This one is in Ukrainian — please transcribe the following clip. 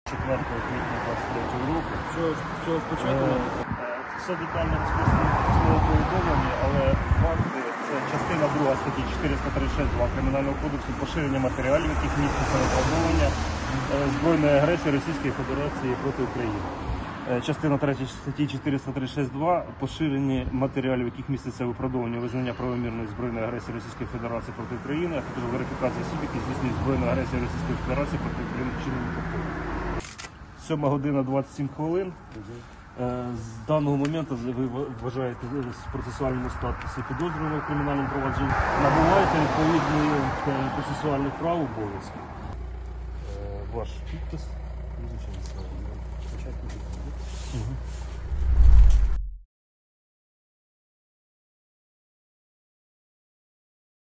4 квітня 23 року. Цього початку. Все детально розписано в своєму повідомленні, але факти – це частина 2 статті 436 Кримінального кодексу поширення матеріалів, яких міститься виправдовування збройної агресії Російської Федерації проти України. Частина 3 статті 436.2 поширення матеріалів, яких міститься виправдовування визнання правомірної збройної агресії Російської Федерації проти України, а також верифікація осіб, які здійснюють збройну агресію Російської Федерації проти України вчиненим повтором. 7 година 27 хвилин. З даного моменту ви вважаєте в процесуальному статусі підозрюваного в кримінальному провадженні, набуваєте відповідних процесуальних прав обов'язків. Ваш підпис. Спочатку.